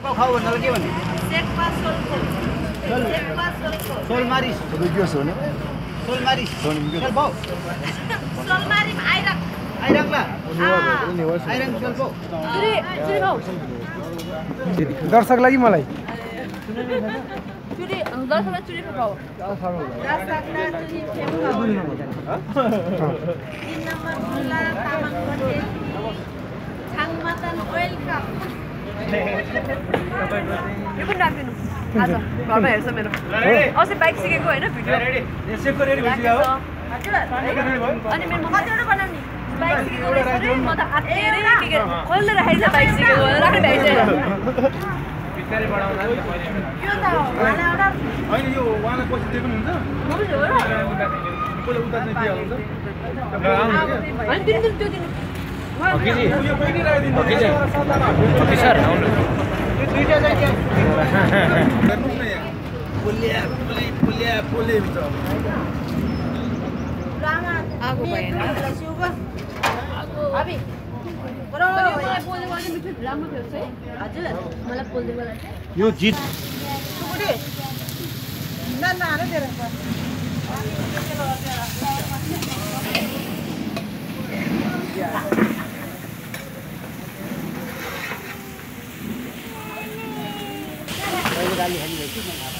खाऊ भन्नाले के भन्ने सोलमारिस सोलमारिस आइराख्ला आइराङ सोलपो दर्शक लागि मलाई चुरी दर्शकलाई चुरी खाऊ दर्शकलाई चुरी खाऊ 3 नम्बर मुला तामाङ पटेल छाङमातन वेलकम यो पनि राख्दिनु आज घरमा हेर्छ मेरो अस्ति बाइक सिकेको हैन भिडियो यसैको रेडी भइसक्यो हो अनि मेरो कतिवटा बनाउने बाइक सिकेको रहेछ म त आत्तिरै के कसले राखेछ बाइक सिकेको राख्ने भ्याइछ बिस्तारै बढाउँदा नि यो त वाला एउटा हैन यो वाला पछि दिए पनि हुन्छ हुन्छ हो र कोले उता चाहिँ दिइहाल्नु अनि दिनु त्यो दिनु ओके जी यो पनि राखिदिनु ओके जी ओके सर आउनु यो दुईटा चाहिँ के गर्नुस् न यहाँ पुल्या हुन्छ आगो भएन अबि बरो मलाई पोल्दै गर्ने मिठो राम्रो थियो है हजुर मलाई पोल्दै मलाई यो जित सुकुटी ना हाले तेरो गाली खाली